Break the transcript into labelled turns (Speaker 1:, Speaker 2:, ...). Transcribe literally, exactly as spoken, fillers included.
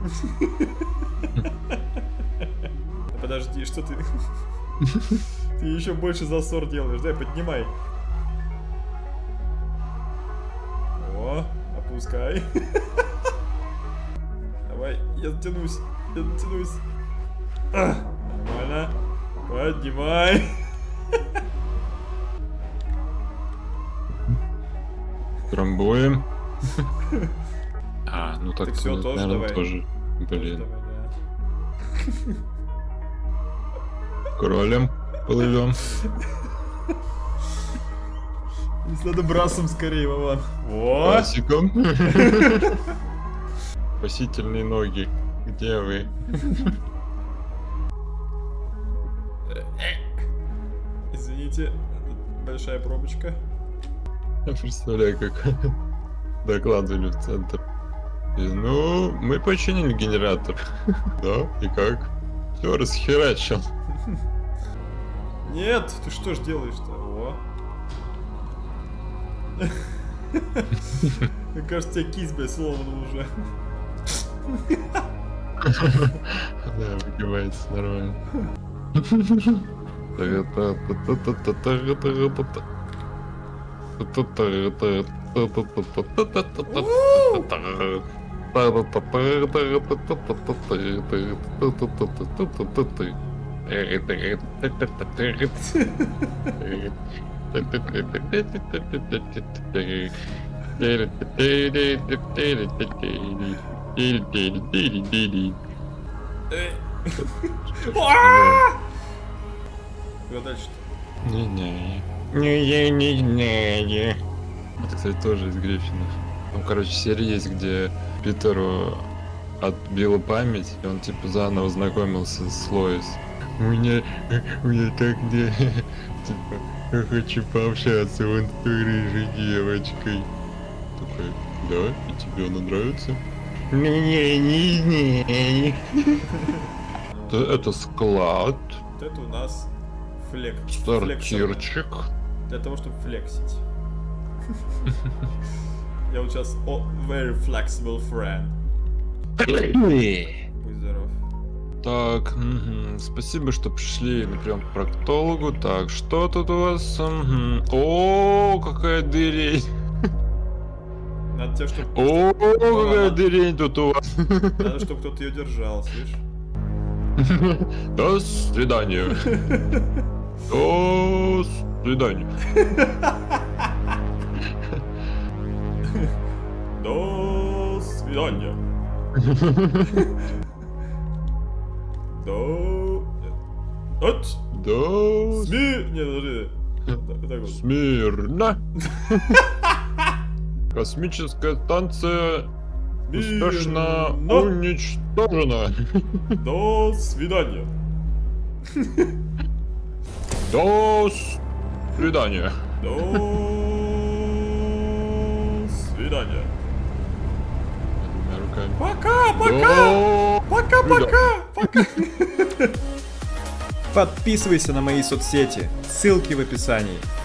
Speaker 1: Подожди, что ты... Ты еще больше засор делаешь. Дай, поднимай. О, опускай. Давай, я затянусь. Я затянусь. А, нормально. Поднимай.
Speaker 2: Трамбуем. А, ну так,
Speaker 1: так все, тоже
Speaker 2: наверное,
Speaker 1: давай.
Speaker 2: тоже. Блин.
Speaker 1: Тоже давай, да.
Speaker 2: Кролем плывем.
Speaker 1: Здесь надо брасом скорее, Вован. Во!
Speaker 2: Классиком. Спасительные ноги. Где вы?
Speaker 1: Извините, большая пробочка.
Speaker 2: Я представляю, как докладывали в центр. И, ну, мы починили генератор. Да, и как? Все, расхерачил.
Speaker 1: Нет, ты что ж делаешь-то? О. Мне кажется, тебя кисть, блядь, сломана уже.
Speaker 2: Да, выгибается нормально.
Speaker 1: Куда дальше-то?
Speaker 2: Не-не. Не-не-не-не. Это, кстати, тоже из Гриффинов. Ну, короче, серия есть, где Питеру отбила память, и он, типа, заново знакомился с Лоис. У меня... У меня так не... Типа, я хочу пообщаться вон с той рыжей девочкой. Такой, да? И тебе она нравится? Не-не-не-не. Это склад.
Speaker 1: Вот это у нас флек.
Speaker 2: Сортирчик.
Speaker 1: Для того, чтобы флексить. Я вот сейчас very flexible friend. Будь здоров.
Speaker 2: Так, угу. Спасибо, что пришли на прием к проктологу. Так, что тут у вас? Угу. О, какая дырень.
Speaker 1: Надо тебе, чтобы...
Speaker 2: О, какая дырень тут у вас.
Speaker 1: Надо, чтобы кто-то ее держал, слышь?
Speaker 2: До свидания. До свидания.
Speaker 1: До свидания. До... От!
Speaker 2: До...
Speaker 1: Сми... Нет, подожди.
Speaker 2: Смирно. Космическая станция успешно уничтожена.
Speaker 1: До свидания.
Speaker 2: До свидания.
Speaker 1: До свидания. Пока, пока, пока, пока, пока. Подписывайся на мои соцсети, ссылки в описании.